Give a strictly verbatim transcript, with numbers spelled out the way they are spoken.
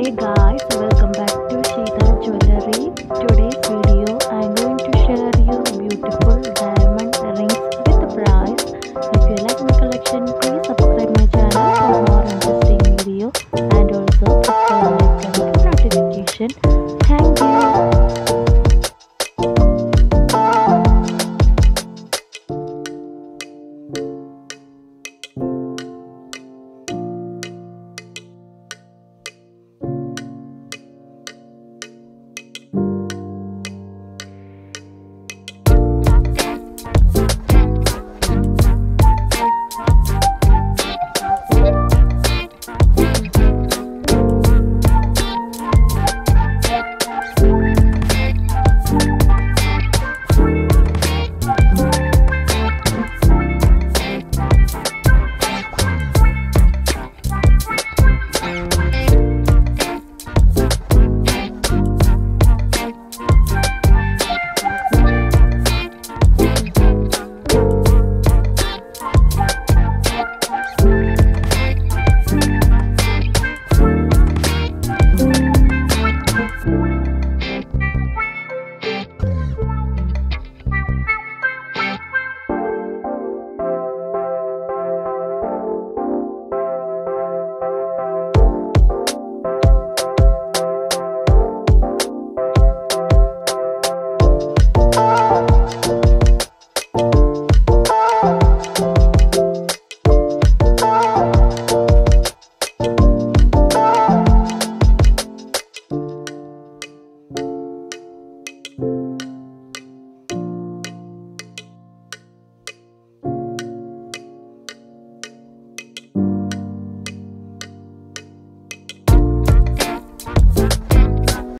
Hey guys, welcome back to Seethal Jewellery. Today's video I am going to share you beautiful diamond rings with the price. If you like my collection, please subscribe my channel for more interesting video and also press the like button for notification.